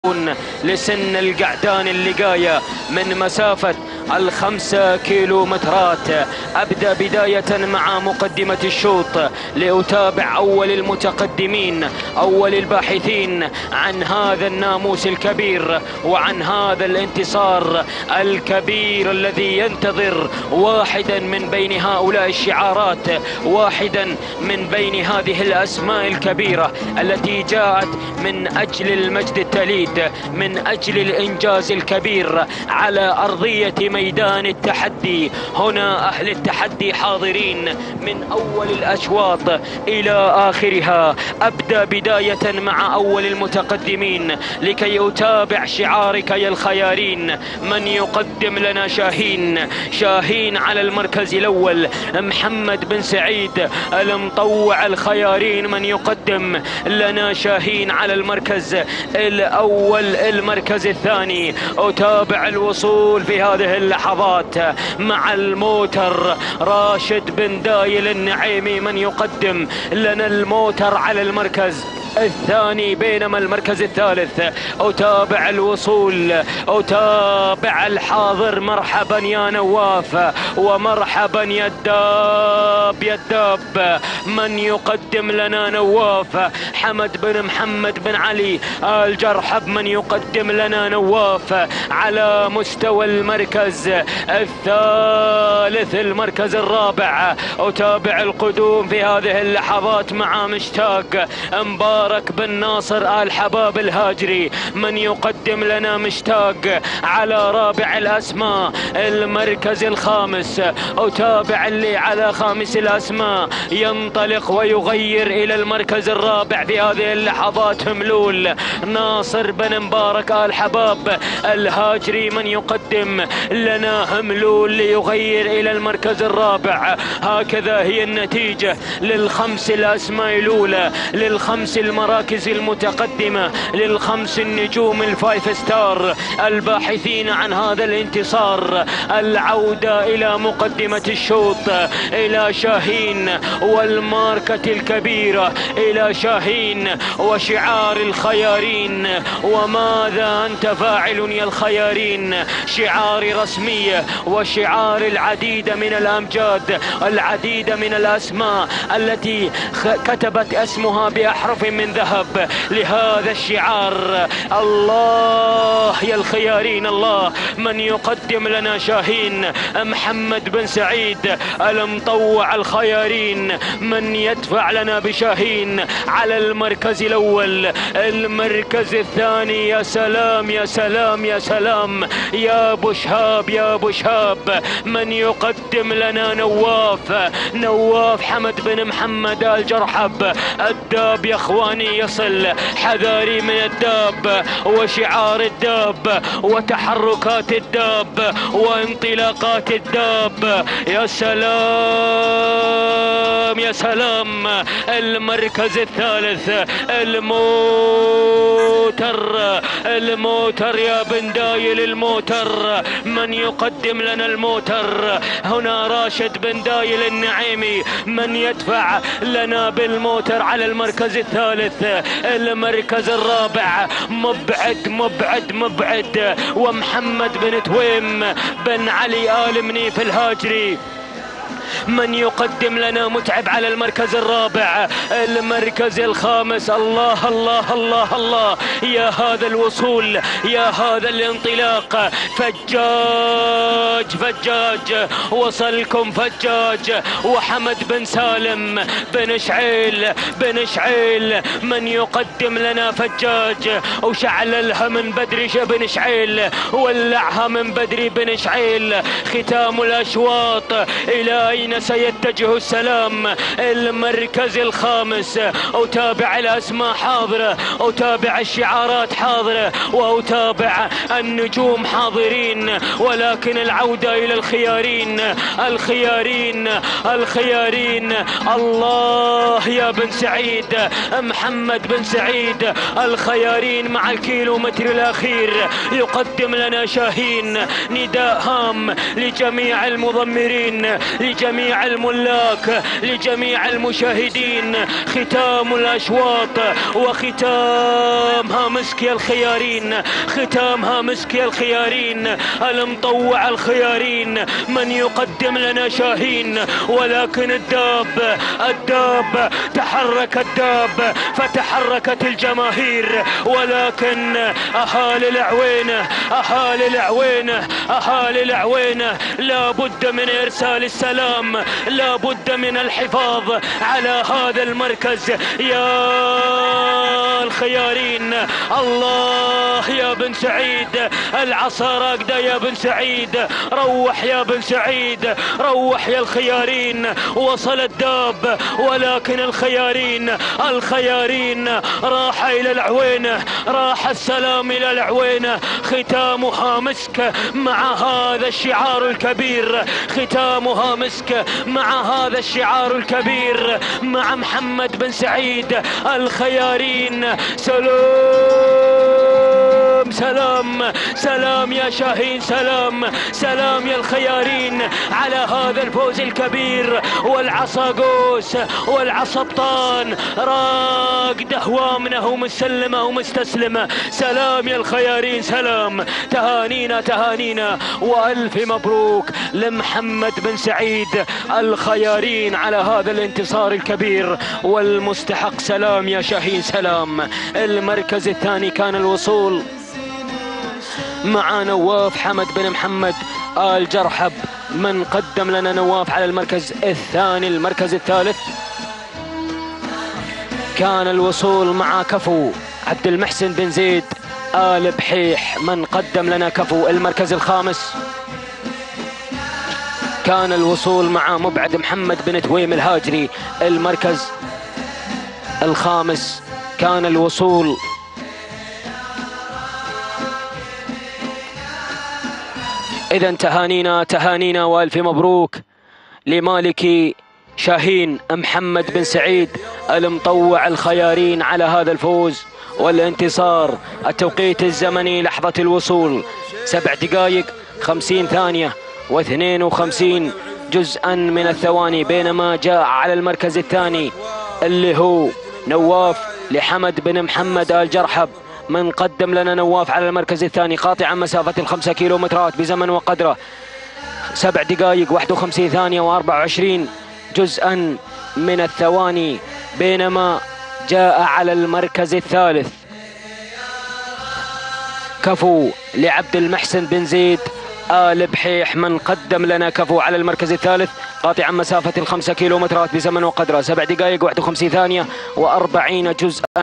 لسن القعدان اللقاية من مسافة 5 كيلومترات. أبدأ بداية مع مقدمة الشوط لأتابع أول المتقدمين، أول الباحثين عن هذا الناموس الكبير وعن هذا الانتصار الكبير الذي ينتظر واحدا من بين هؤلاء الشعارات، واحدا من بين هذه الأسماء الكبيرة التي جاءت من أجل المجد التليد، من أجل الإنجاز الكبير على أرضية ميدان التحدي. هنا أهل التحدي حاضرين من أول الأشواط إلى آخرها. أبدأ بداية مع أول المتقدمين لكي أتابع شعارك يا الخيارين. من يقدم لنا شاهين على المركز الأول، محمد بن سعيد المطوع الخيارين. من يقدم لنا شاهين على المركز الأول. المركز الثاني أتابع الوصول في هذه اللحظات مع الموتر راشد بن دايل النعيمي. من يقدم لنا الموتر على المركز الثاني، بينما المركز الثالث أتابع الوصول، أتابع الحاضر. مرحبا يا نواف ومرحبا يا الداب. من يقدم لنا نواف؟ حمد بن محمد بن علي الجرحب. من يقدم لنا نواف على مستوى المركز الثالث. المركز الرابع أتابع القدوم في هذه اللحظات مع مشتاق مبارك بن ناصر آل حباب الهاجري. من يقدم لنا مشتاق على رابع الأسماء. المركز الخامس أتابع اللي على خامس الأسماء ينطلق ويغير إلى المركز الرابع في هذه اللحظات ملول ناصر بن مبارك آل حباب الهاجري. من يقدم لنا ملول ليغير إلى المركز الرابع. هكذا هي النتيجة للخمس الأسماء الأولى، للخمس المراكز المتقدمة، للخمس النجوم الفايف ستار الباحثين عن هذا الانتصار. العودة إلى مقدمة الشوط، إلى شاهين والماركة الكبيرة، إلى شاهين وشعار الخيارين. وماذا أنت فاعل يا الخيارين؟ شعار رسمية وشعار العديد من الأمجاد، العديد من الأسماء التي كتبت اسمها بأحرف من ذهب لهذا الشعار. الله يا الخيارين الله. من يقدم لنا شاهين؟ محمد بن سعيد المطوع الخيارين. من يدفع لنا بشاهين على المركز الأول. المركز الثاني يا سلام يا سلام يا سلام يا أبو شهاب يا أبو شهاب. من يقدم لنا نواف حمد بن محمد الجرحب. الداب يا اخواني يصل، حذاري من الداب وشعار الداب وتحركات الداب وانطلاقات الداب. يا سلام يا سلام. المركز الثالث الموتر يا بن دايل الموتر. من يقدم لنا الموتر؟ هنا راشد بن دايل النعيمي. من يدفع لنا بالموتر على المركز الثالث؟ المركز الرابع مبعد ومحمد بن تويم بن علي آل منيف الهاجري. من يقدم لنا متعب على المركز الرابع. المركز الخامس الله الله الله الله. يا هذا الوصول، يا هذا الانطلاق. فجاج وصلكم فجاج وحمد بن سالم بن شعيل. من يقدم لنا فجاج وشعللها من بدري بن شعيل، ولعها من بدري بن شعيل. ختام الأشواط، إلى أين سيتجه السلام؟ المركز الخامس أتابع الأسماء حاضرة، أتابع الشعارات حاضرة، وأتابع النجوم حاضرين. ولكن العودة إلى الخيارين. الله يا بن سعيد، محمد بن سعيد الخيارين مع الكيلومتر الأخير يقدم لنا شاهين. نداء هام لجميع المضمرين، لجميع لجميع الملاك، لجميع المشاهدين. ختام الأشواط وختامها مسك يا الخيارين، ختامها مسك يا الخيارين. المطوع الخيارين من يقدم لنا شاهين، ولكن الداب تحرك الداب فتحركت الجماهير، ولكن أهالي العوينة أهالي العوينة أهالي العوينة لابد من إرسال السلام، لابد من الحفاظ على هذا المركز يا الخيارين. الله يا بن سعيد، العصا راقدة يا بن سعيد، روح يا بن سعيد، روح يا الخيارين. وصل الداب ولكن الخيارين راح إلى العوينة، راح السلام إلى العوينة. ختامها مسك مع هذا الشعار الكبير، ختامها مسك مع هذا الشعار الكبير، مع محمد بن سعيد الخيارين. سلام سلام يا شاهين، سلام يا الخيارين على هذا الفوز الكبير. والعصا قوس والعصا بطان، راقده وامنه ومسلمه ومستسلمه. سلام يا الخيارين، سلام. تهانينا والف مبروك لمحمد بن سعيد الخيارين على هذا الانتصار الكبير والمستحق. سلام يا شاهين، سلام. المركز الثاني كان الوصول مع نواف حمد بن محمد آل جرحب، من قدم لنا نواف على المركز الثاني. المركز الثالث كان الوصول مع كفو عبد المحسن بن زيد آل بحيح، من قدم لنا كفو. المركز الخامس كان الوصول مع مبعد محمد بن تويم الهاجري. المركز الخامس كان الوصول إذا تهانينا والف مبروك لمالكي شاهين محمد بن سعيد المطوع الخيارين على هذا الفوز والانتصار. التوقيت الزمني لحظة الوصول 7 دقائق 50 ثانية و52 جزءا من الثواني، بينما جاء على المركز الثاني اللي هو نواف لحمد بن محمد آل جرحب، من قدم لنا نواف على المركز الثاني قاطعا مسافة 5 كيلومترات بزمن وقدره 7 دقائق 51 ثانية و24 جزءا من الثواني، بينما جاء على المركز الثالث كفو لعبد المحسن بن زيد آل بحيح، من قدم لنا كفو على المركز الثالث قاطعا مسافة 5 كيلومترات بزمن وقدره 7 دقائق 51 ثانية و40 جزءا